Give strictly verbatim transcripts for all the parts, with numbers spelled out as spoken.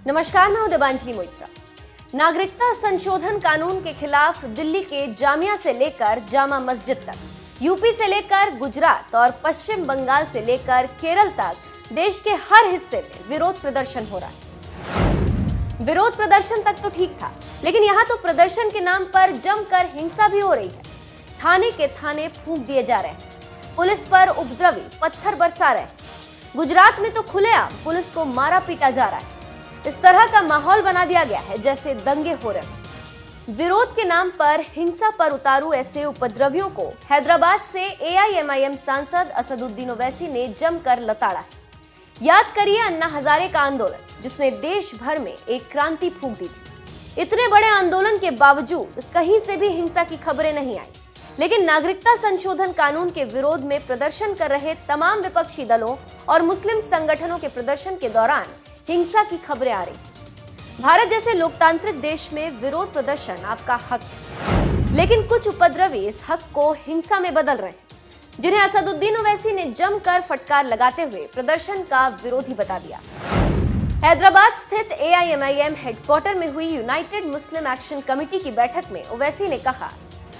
नमस्कार, मैं हूं देवांजलि मोइत्रा। नागरिकता संशोधन कानून के खिलाफ दिल्ली के जामिया से लेकर जामा मस्जिद तक, यूपी से लेकर गुजरात और पश्चिम बंगाल से लेकर केरल तक देश के हर हिस्से में विरोध प्रदर्शन हो रहा है। विरोध प्रदर्शन तक तो ठीक था, लेकिन यहाँ तो प्रदर्शन के नाम पर जमकर हिंसा भी हो रही है। थाने के थाने फूंक दिए जा रहे हैं, पुलिस पर उपद्रवी पत्थर बरसा रहे हैं। गुजरात में तो खुलेआम पुलिस को मारा पीटा जा रहा है। इस तरह का माहौल बना दिया गया है जैसे दंगे हो रहे हैं। विरोध के नाम पर हिंसा पर उतारू ऐसे उपद्रवियों को हैदराबाद से ए आई एम आई एम सांसद असदुद्दीन ओवैसी ने जमकर लताड़ा है। याद करिए अन्ना हजारे का आंदोलन, जिसने देश भर में एक क्रांति फूंक दी थी। इतने बड़े आंदोलन के बावजूद कहीं से भी हिंसा की खबरें नहीं आई, लेकिन नागरिकता संशोधन कानून के विरोध में प्रदर्शन कर रहे तमाम विपक्षी दलों और मुस्लिम संगठनों के प्रदर्शन के दौरान हिंसा की खबरें आ रही। भारत जैसे लोकतांत्रिक देश में विरोध प्रदर्शन आपका हक है, लेकिन कुछ उपद्रवी इस हक को हिंसा में बदल रहे हैं, जिन्हें असदुद्दीन ओवैसी ने जमकर फटकार लगाते हुए प्रदर्शन का विरोधी बता दिया। हैदराबाद स्थित A I M I M headquarter में हुई यूनाइटेड मुस्लिम एक्शन कमेटी की बैठक में ओवैसी ने कहा,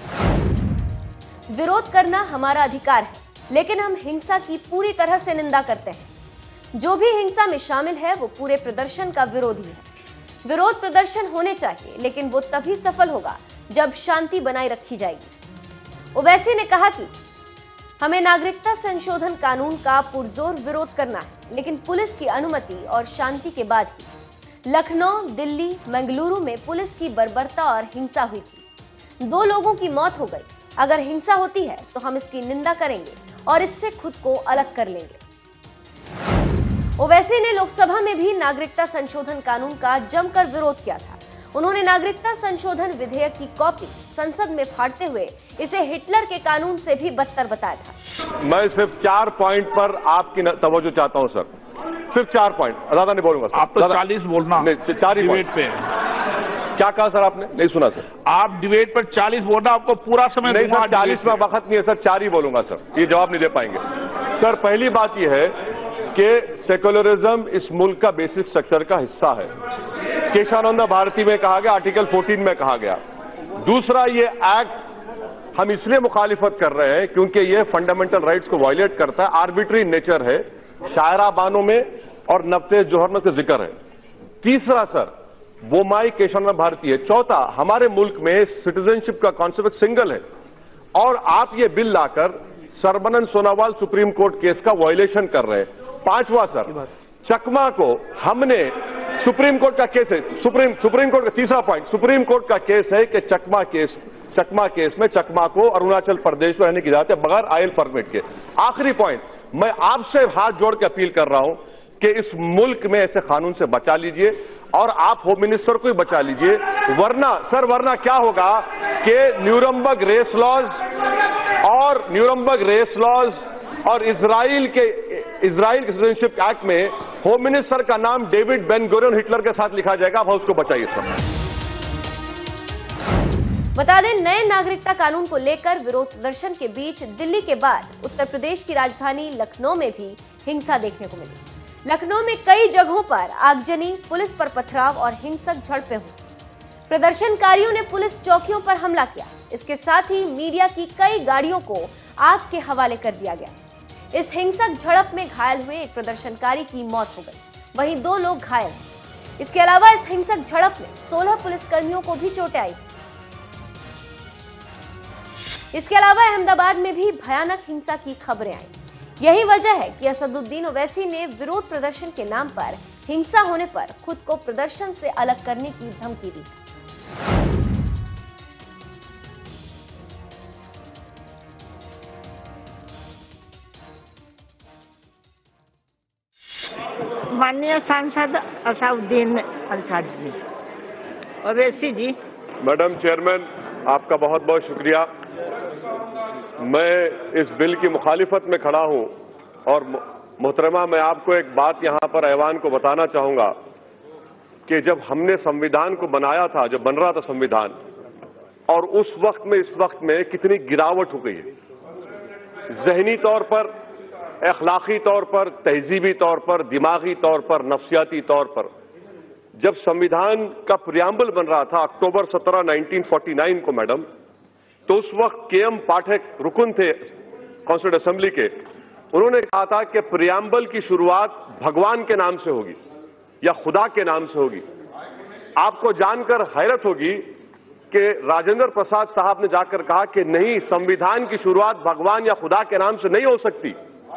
विरोध करना हमारा अधिकार है, लेकिन हम हिंसा की पूरी तरह से निंदा करते हैं। जो भी हिंसा में शामिल है वो पूरे प्रदर्शन का विरोधी है। विरोध प्रदर्शन होने चाहिए, लेकिन वो तभी सफल होगा जब शांति बनाए रखी जाएगी। ओवैसी ने कहा कि हमें नागरिकता संशोधन कानून का पुरजोर विरोध करना है, लेकिन पुलिस की अनुमति और शांति के बाद ही। लखनऊ, दिल्ली, मंगलुरु में पुलिस की बर्बरता और हिंसा हुई थी। दो लोगों की मौत हो गई। अगर हिंसा होती है तो हम इसकी निंदा करेंगे और इससे खुद को अलग कर लेंगे। ओवैसी ने लोकसभा में भी नागरिकता संशोधन कानून का जमकर विरोध किया था। उन्होंने नागरिकता संशोधन विधेयक की कॉपी संसद में फाड़ते हुए इसे हिटलर के कानून से भी बदतर बताया था। मैं सिर्फ चार पॉइंट पर आपकी तवज्जो चाहता हूं सर, सिर्फ चार पॉइंट, ज्यादा नहीं बोलूंगा। आप तो चालीस बोलना, नहीं, चार ही डिबेट पे। क्या कहा सर आपने? नहीं सुना सर। आप डिबेट पर चालीस बोलना, आपको पूरा समय नहीं सर, चालीस में वक्त नहीं है सर, चार ही बोलूंगा सर, ये जवाब नहीं दे पाएंगे सर। पहली बात यह है कि सेक्युलरिज्म इस मुल्क का बेसिक स्ट्रक्चर का हिस्सा है। केशानंद भारती में कहा गया, आर्टिकल चौदह में कहा गया। दूसरा, ये एक्ट हम इसलिए मुखालिफत कर रहे हैं क्योंकि ये फंडामेंटल राइट्स को वायलेट करता है, आर्बिट्री नेचर है, शायरा बानों में और नफ्ते जोहर में से जिक्र है। तीसरा सर, वो माई केशानंद भारती है। चौथा, हमारे मुल्क में सिटीजनशिप का कॉन्सेप्ट सिंगल है, और आप ये बिल लाकर Sarbananda Sonowal supreme court case का वायलेशन कर रहे हैं। पांचवा सर, चकमा को हमने, सुप्रीम कोर्ट का केस है, सुप्रीम सुप्रीम कोर्ट का तीसरा पॉइंट, सुप्रीम कोर्ट का केस है कि चकमा केस चकमा केस में चकमा को अरुणाचल प्रदेश में रहने की इजाजत है बगैर आयल परमिट के। आखिरी पॉइंट, मैं आपसे हाथ जोड़ के अपील कर रहा हूं कि इस मुल्क में ऐसे कानून से बचा लीजिए, और आप होम मिनिस्टर को ही बचा लीजिए, वरना सर वरना क्या होगा कि न्यूरमबर्ग रेस लॉज और न्यूरमबर्ग रेस लॉज और इजराइल के इजराइल के सिटीजनशिप एक्ट में होम मिनिस्टर का नाम डेविड बेन गुरियन हिटलर के साथ लिखा जाएगा। आप उसको बचाइए सर। बता दें, नए नागरिकता कानून को लेकर विरोध प्रदर्शन के बीच दिल्ली के बाद उत्तर प्रदेश की राजधानी लखनऊ में भी हिंसा देखने को मिली। लखनऊ में कई जगहों पर आगजनी, पुलिस पर पथराव और हिंसक झड़पें हुई। प्रदर्शनकारियों ने पुलिस चौकियों पर हमला किया। इसके साथ ही मीडिया की कई गाड़ियों को आग के हवाले कर दिया गया। इस हिंसक झड़प में घायल हुए एक प्रदर्शनकारी की मौत हो गई, वहीं दो लोग घायल हैं। इसके अलावा इस हिंसक झड़प में सोलह पुलिसकर्मियों को भी चोटें आई। इसके अलावा अहमदाबाद में भी भयानक हिंसा की खबरें आई। यही वजह है कि असदुद्दीन ओवैसी ने विरोध प्रदर्शन के नाम पर हिंसा होने पर खुद को प्रदर्शन से अलग करने की धमकी दी। माननीय सांसद असदुद्दीन जी, ओवैसी जी। मैडम चेयरमैन, आपका बहुत बहुत शुक्रिया। मैं इस बिल की मुखालिफत में खड़ा हूं, और मोहतरमा, मैं आपको एक बात यहां पर ऐवान को बताना चाहूंगा कि जब हमने संविधान को बनाया था, जब बन रहा था संविधान, और उस वक्त में इस वक्त में कितनी गिरावट हो गई है, जहनी तौर पर, अखलाकी तौर पर, तहजीबी तौर पर, दिमागी तौर पर, नफ्सियाती तौर पर। जब संविधान का प्रियम्बल बन रहा था अक्टूबर सत्रह उन्नीस सौ उनचास को मैडम, तो उस वक्त के एम पाठक रुकन थे कॉन्स्टिट्यूंट असेंबली के, उन्होंने कहा था कि प्रियम्बल की शुरुआत भगवान के नाम से होगी या खुदा के नाम से होगी। आपको जानकर हैरत होगी कि राजेंद्र प्रसाद साहब ने जाकर कहा कि नहीं, संविधान की शुरुआत भगवान या खुदा के नाम से नहीं हो सकती।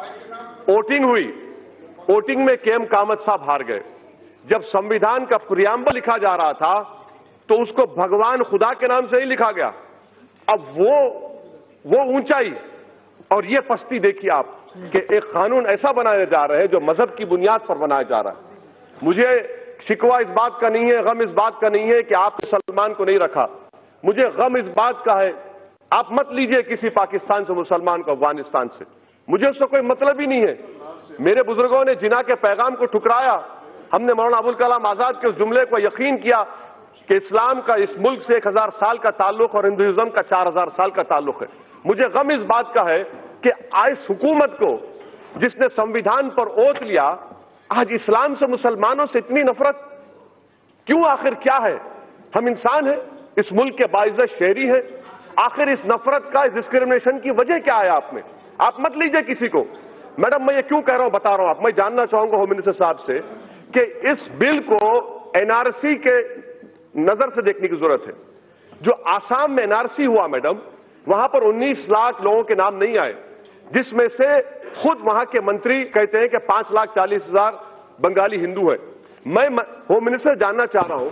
वोटिंग हुई, वोटिंग में के एम कामत साहब हार गए। जब संविधान का प्रियम्बल लिखा जा रहा था तो उसको भगवान खुदा के नाम से ही लिखा गया। अब वो वो ऊंचाई और ये पस्ती देखिए आप कि एक कानून ऐसा बनाया जा रहा है जो मजहब की बुनियाद पर बनाया जा रहा है। मुझे शिकवा इस बात का नहीं है, गम इस बात का नहीं है कि आपने सलमान को नहीं रखा। मुझे गम इस बात का है, आप मत लीजिए किसी पाकिस्तान से मुसलमान को अफगानिस्तान से, मुझे उससे कोई मतलब ही नहीं है। मेरे बुजुर्गों ने जिना के पैगाम को ठुकराया। हमने मौलाना अबुल कलाम आजाद के उस जुमले को यकीन किया कि इस्लाम का इस मुल्क से एक हजार साल का ताल्लुक और हिंदुइज्म का चार हजार साल का ताल्लुक है। मुझे गम इस बात का है कि इस हुकूमत को जिसने संविधान पर ओथ लिया, आज इस्लाम से मुसलमानों से इतनी नफरत क्यों? आखिर क्या है? हम इंसान हैं, इस मुल्क के बाइज्जत शहरी हैं। आखिर इस नफरत का, इस डिस्क्रिमिनेशन की वजह क्या है आप में? आप मत लीजिए किसी को। मैडम मैं ये क्यों कह रहा हूं बता रहा हूं। आप मैं जानना चाहूंगा होम मिनिस्टर साहब से कि इस बिल को एनआरसी के नजर से देखने की जरूरत है। जो आसाम में एनआरसी हुआ मैडम, वहां पर उन्नीस लाख लोगों के नाम नहीं आए, जिसमें से खुद वहां के मंत्री कहते हैं कि पांच लाख चालीस हजार बंगाली हिंदू है। मैं होम मिनिस्टर जानना चाह रहा हूं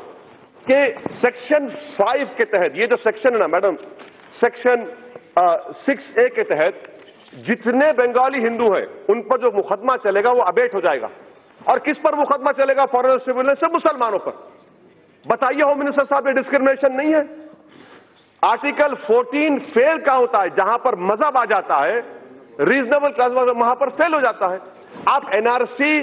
कि सेक्शन फाइव के तहत, ये जो सेक्शन है ना मैडम, सेक्शन सिक्स ए के तहत जितने बंगाली हिंदू हैं उन पर जो मुकदमा चलेगा वो अबेट हो जाएगा। और किस पर मुकदमा चलेगा? फॉरेन ट्रिब्यूनल से मुसलमानों पर। बताइए होम मिनिस्टर साहब, ये डिस्क्रिमिनेशन नहीं है? आर्टिकल चौदह फेल का होता है, जहां पर मजहब आ जाता है, रीजनेबल क्लास वहां पर फेल हो जाता है। आप एनआरसी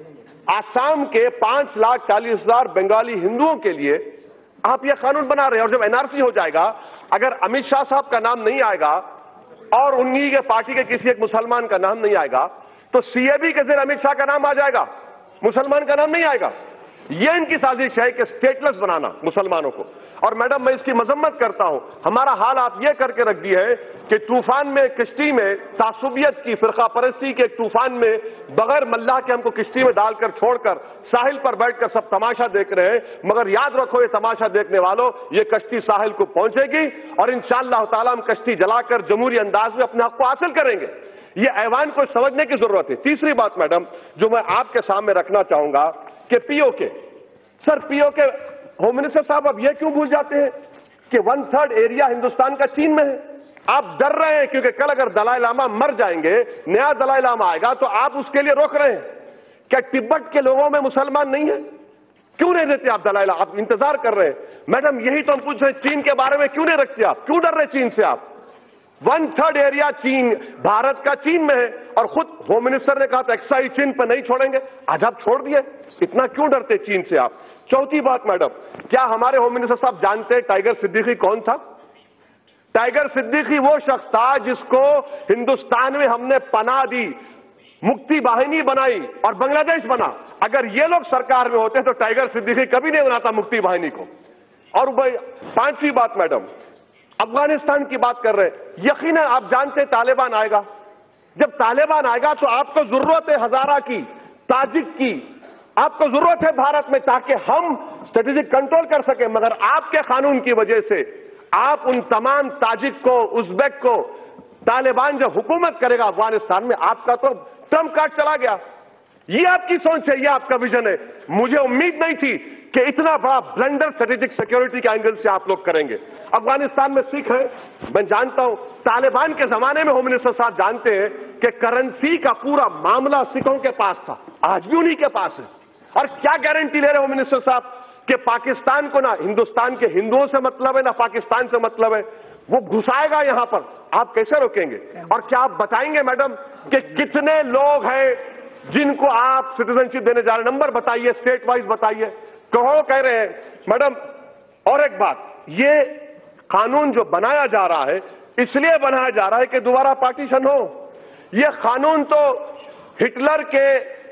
आसाम के पांच लाख चालीस हजार बंगाली हिंदुओं के लिए आप यह कानून बना रहे हैं। और जब एनआरसी हो जाएगा, अगर अमित शाह साहब का नाम नहीं आएगा और उन्हीं के पार्टी के किसी एक मुसलमान का नाम नहीं आएगा, तो सीएबी के जरिए अमित शाह का नाम आ जाएगा, मुसलमान का नाम नहीं आएगा। यह इनकी साजिश है कि स्टेटलेस बनाना मुसलमानों को। और मैडम मैं इसकी मजम्मत करता हूं। हमारा हाल आप ये करके रख दिए है कि तूफान में, किश्ती में तासुबियत की, फिरका परस्ती के एक तूफान में बगैर मल्लाह के हमको किश्ती में डालकर छोड़कर साहिल पर बैठकर सब तमाशा देख रहे हैं। मगर याद रखो ये तमाशा देखने वालों, ये कश्ती साहिल को पहुंचेगी और इंशाअल्लाह ताला हम कश्ती जलाकर जमहूरी अंदाज में अपने हक को हासिल करेंगे। ये ऐवान को समझने की जरूरत है। तीसरी बात मैडम जो मैं आपके सामने रखना चाहूंगा कि PoK, sir PoK, home minister साहब अब ये क्यों भूल जाते हैं कि वन थर्ड एरिया हिंदुस्तान का चीन में है? आप डर रहे हैं क्योंकि कल अगर दलाई लामा मर जाएंगे, नया दलाई लामा आएगा, तो आप उसके लिए रोक रहे हैं। क्या तिब्बत के लोगों में मुसलमान नहीं है? क्यों नहीं देते आप दलाई लामा? आप इंतजार कर रहे हैं। मैडम यही तो हम पूछ रहे हैं, चीन के बारे में क्यों नहीं रखते आप? क्यों डर रहे चीन से आप? वन थर्ड एरिया चीन, भारत का चीन में है और खुद होम मिनिस्टर ने कहा था एक्साइज चीन पर नहीं छोड़ेंगे। आज आप छोड़ दिए, इतना क्यों डरते चीन से आप? चौथी बात मैडम, क्या हमारे होम मिनिस्टर साहब जानते हैं टाइगर सिद्दीकी कौन था? टाइगर सिद्दीकी वो शख्स था जिसको हिंदुस्तान में हमने पनाह दी, मुक्ति वाहिनी बनाई और बांग्लादेश बना। अगर ये लोग सरकार में होते तो टाइगर सिद्दीकी कभी नहीं बनाता मुक्ति वाहिनी को। और भाई पांचवी बात मैडम, अफगानिस्तान की बात कर रहे हैं। यकीनन आप जानते हैं तालिबान आएगा। जब तालिबान आएगा तो आपको जरूरत है हजारा की, ताजिक की, आपको जरूरत है भारत में, ताकि हम स्ट्रेटेजिक कंट्रोल कर सके। मगर आपके कानून की वजह से आप उन तमाम ताजिक को, उज्बेक को, तालिबान जब हुकूमत करेगा अफगानिस्तान में, आपका तो ट्रम्प कार्ड चला गया। ये आपकी सोच है, ये आपका विजन है। मुझे उम्मीद नहीं थी कि इतना बड़ा ब्लंडर स्ट्रेटेजिक सिक्योरिटी के एंगल से आप लोग करेंगे। अफगानिस्तान में सिख है, मैं जानता हूं। तालिबान के जमाने में होम मिनिस्टर साहब जानते हैं कि करेंसी का पूरा मामला सिखों के पास था, आज भी उन्हीं के पास है। और क्या गारंटी ले रहे होम मिनिस्टर साहब कि पाकिस्तान को ना हिंदुस्तान के हिंदुओं से मतलब है ना पाकिस्तान से मतलब है, वो घुसाएगा यहां पर, आप कैसे रोकेंगे? और क्या आप बताएंगे मैडम कि कितने लोग हैं जिनको आप सिटीजनशिप देने जा रहे हैं? नंबर बताइए, स्टेट वाइज बताइए। कहो कह रहे हैं मैडम। और एक बात, ये कानून जो बनाया जा रहा है इसलिए बनाया जा रहा है कि दोबारा पार्टीशन हो। ये कानून तो हिटलर के